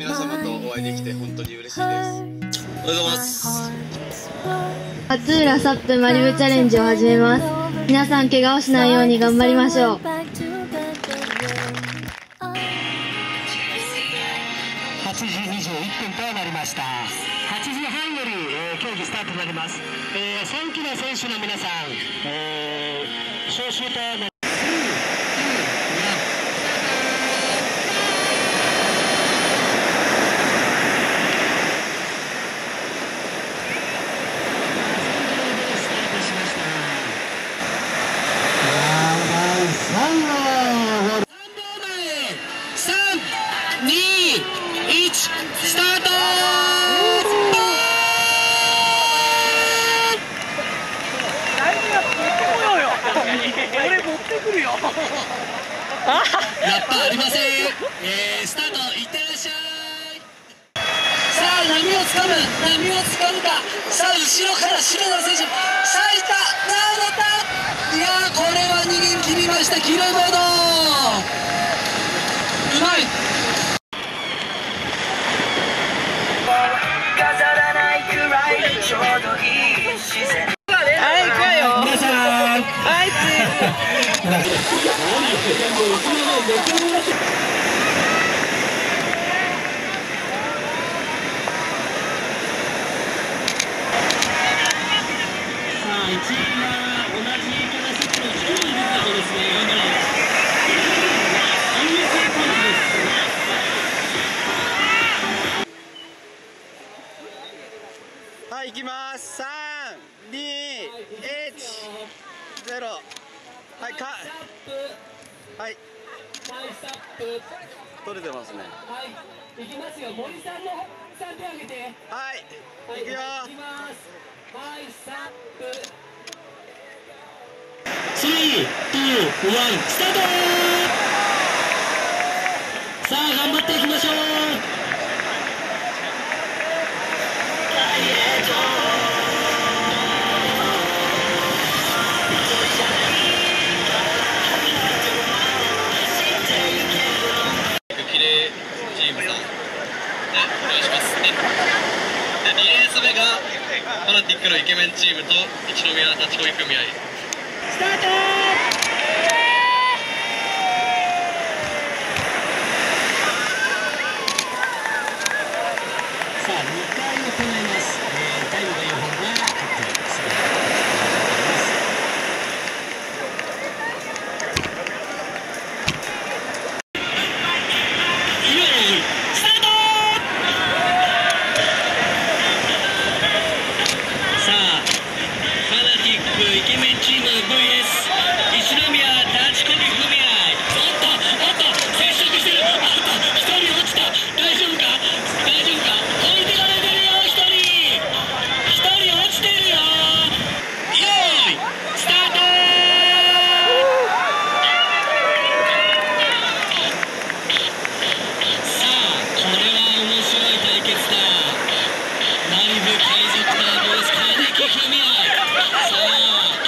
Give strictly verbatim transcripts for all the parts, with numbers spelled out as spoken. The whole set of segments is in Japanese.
皆様とお会いできて本当に嬉しいです。おはようございます。 勝浦サップマリブチャレンジを始めます。皆さん怪我をしないように頑張りましょう。 はちじにじゅういっぷんとなりました。はちじはんより、えー、競技スタートになります。えー、さんきの選手の皆さん、えー、招集となります。さん、に、いち、スタート。 俺持ってくるよ。 やっぱありません。えー、スタートいってらっしゃい。さあ波をつかむ、波をつかむか。さあ後ろから白田選手、さあいった、なるほど。いやーこれは逃げ切りました。黄色いボード。うまい。飾らないくらいでちょうどいい自然。 はい、行くわよ。 皆さん。 はい、チーズ。 はい、行きます。さん、に、いち、ゼロ。はい、か。はい。取れてますね。 はい、行きますよ。森さんのさん手挙げて。 はい、 はい、 行くよ。 行きます。はい、サップ。スリー、ツー、ワン、スタート。さあ、頑張っていきましょう。 きれいチームさんでお願いしますね。でにレース目がファナティックのイケメンチームと一宮立ちこぎ組合。 スタート。さあにかい行います。えー、タイムがよんほんが確定です。イケメンチーム ブイエス 一宮立ちこぎ組合。おっとおっと接触してる。あっと一人落ちた。大丈夫か大丈夫か。置いてかれてるよ。一人一人落ちてるよ。よーいスタート。さあこれは面白い対決だ。マリブ海賊団 ブイエス 金木組合。さあ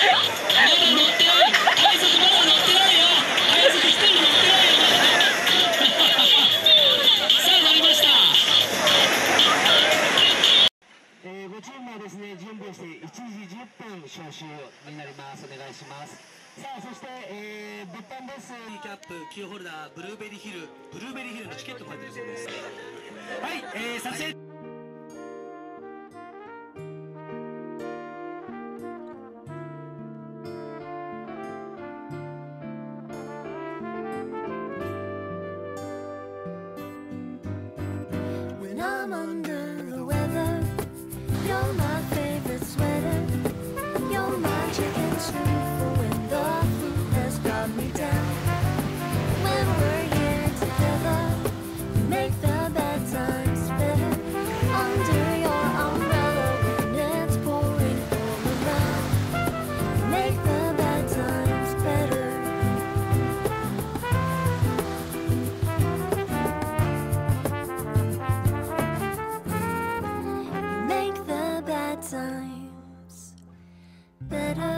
ごチームはですね、準備をしていちじじゅっぷん招集になります。お願いします。さあそして、えー、物販です。キャップ、キーホルダー、ブルーベリーヒル、ブルーベリーヒルのチケットが入ってるそうです。はい、えー、撮影。 When I'm under the weather, you're my favorite sweater. You're my chicken soup for when the food has got me down. When we're here together, we make the bad times better. Under your umbrella when it's pouring all around, we make the bad times better. We make the bad times better.